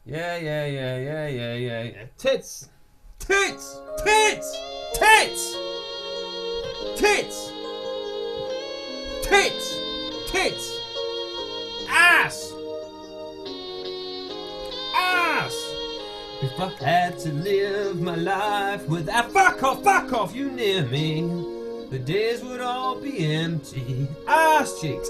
Yeah, yeah, yeah, yeah, yeah, yeah, yeah. Tits! Tits! Tits! Tits! Tits! Tits! Tits! Ass! Ass! If I had to live my life without fuck off, you near me, the days would all be empty. Ass cheeks,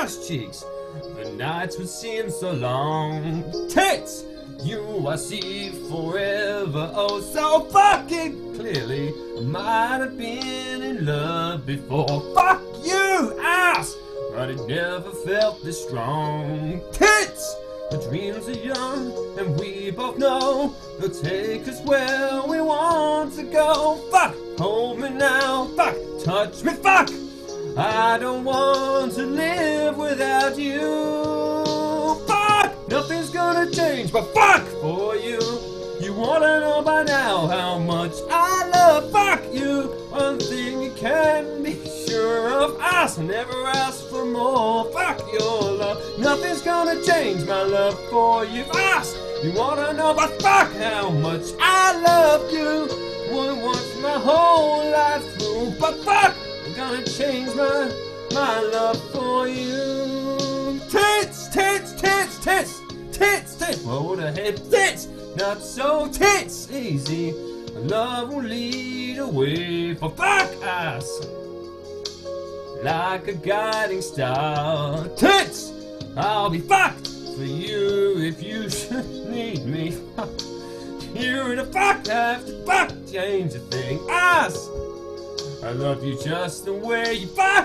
the nights would seem so long. Tits! You I see forever, oh so fucking clearly. I might have been in love before. Fuck you, ass! But it never felt this strong. Tits! The dreams are young, and we both know they'll take us where we want to go. Fuck! Hold me now, fuck! Touch me, fuck! I don't want to live without you. Fuck! Nothing's gonna change, but fuck for you. You wanna know by now how much I love, fuck you. One thing you can be sure of, I never ask for more. Fuck your love. Nothing's gonna change my love for you. Ask. You wanna know but fuck how much I love you. Wouldn't want my whole life through, but fuck, I'm gonna change my love for you. Tits, tits, tits, tits, tits, tits. What would I have? Tits, not so tits easy. Love will lead away for fuck us like a guiding star. Tits, I'll be fucked for you if you should need me. You're in a fuck, have to fuck change a thing. Ass, I love you just the way you fuck.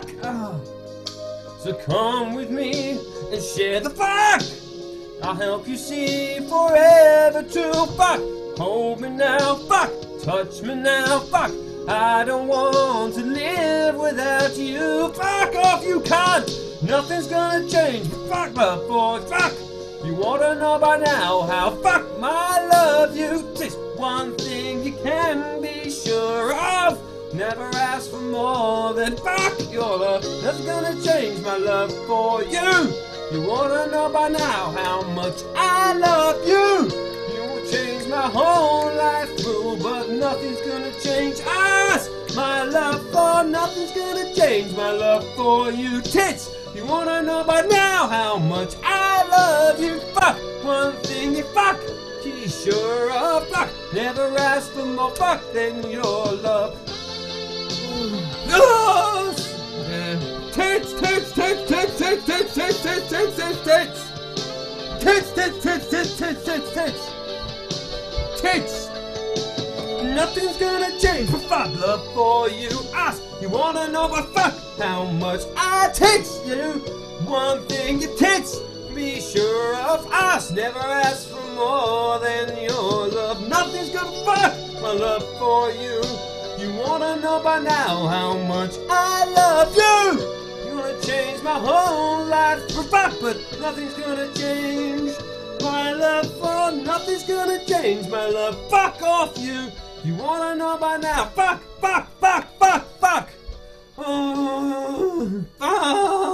So come with me and share the fuck. I'll help you see forever to fuck. Hold me now, fuck. Touch me now, fuck. I don't want to live without you. Fuck off, you cunt. Nothing's gonna change but fuck love for fuck. You wanna know by now how fuck my love you. Just one thing you can be sure of. Never ask for more than fuck your love. Nothing's gonna change my love for you. You wanna know by now how much I love you. You will change my whole life through, but nothing's gonna change us. My love for nothing's gonna change my love for you. Tits! You wanna know by now how much I love you. Fuck, one thing you fuck, be sure of. Fuck, never ask for more fuck than your love. Tits, tits, tits, tits, tits, tits, tits, tits, tits, tits, tits. Tits, tits, tits, tits, tits, tits, tits. Tits. Nothing's gonna change but fuck love for you. Ask, you wanna know but fuck how much I tits you. One thing you tits, be sure of us. Never ask for more than your love. Nothing's gonna fuck my love for you. You wanna know by now how much I love you. You wanna change my whole life for fuck, but nothing's gonna change my love for. Nothing's gonna change my love. Fuck off you. You wanna know by now? Fuck, fuck, fuck, fuck, fuck. Oh, fuck.